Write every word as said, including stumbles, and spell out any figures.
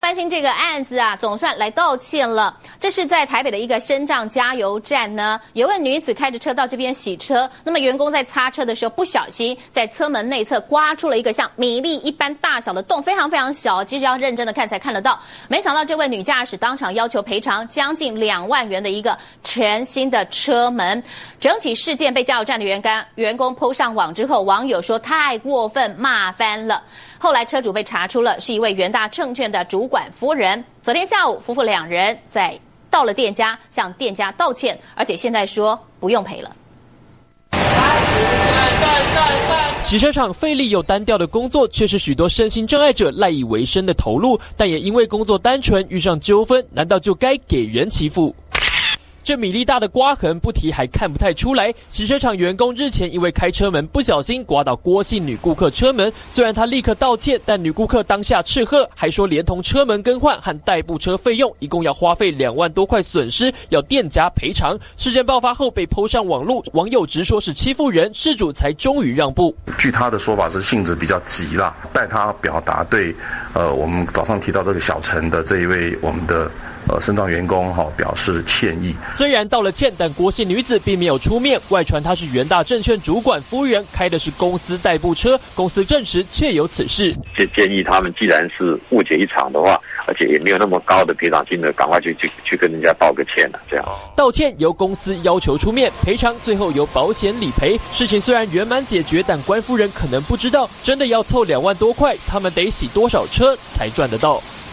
关心这个案子啊，总算来道歉了。这是在台北的一个身障加油站呢，有位女子开着车到这边洗车，那么员工在擦车的时候不小心在车门内侧刮出了一个像米粒一般大小的洞，非常非常小，其实要认真的看才看得到。没想到这位女驾驶当场要求赔偿将近两万元的一个全新的车门。整起事件被加油站的员工员工 po 上网之后，网友说太过分，骂翻了。后来车主被查出了是一位元大证券的主管夫人。昨天下午，夫妇两人在到了店家向店家道歉，而且现在说不用赔了。 洗车场费力又单调的工作，却是许多身心障碍者赖以为生的投入，但也因为工作单纯遇上纠纷，难道就该给人欺负？这米粒大的刮痕不提还看不太出来。洗车场员工日前因为开车门不小心刮到郭姓女顾客车门，虽然她立刻道歉，但女顾客当下斥喝，还说连同车门更换和代步车费用，一共要花费两万多块损失，要店家赔偿。事件爆发后被po上网络，网友直说是欺负人，事主才终于让步。 据他的说法是性质比较急啦，代他表达对，呃，我们早上提到这个小陈的这一位我们的。呃，身障员工哈、哦、表示歉意。 虽然道了歉，但郭姓女子并没有出面。外传她是元大证券主管夫人，开的是公司代步车，公司证实确有此事。 建建议他们，既然是误解一场的话，而且也没有那么高的赔偿金额，赶快去去去跟人家道个歉了。这样道歉由公司要求出面，赔偿最后由保险理赔。事情虽然圆满解决，但官夫人可能不知道，真的要凑两万多块，他们得洗多少车才赚得到。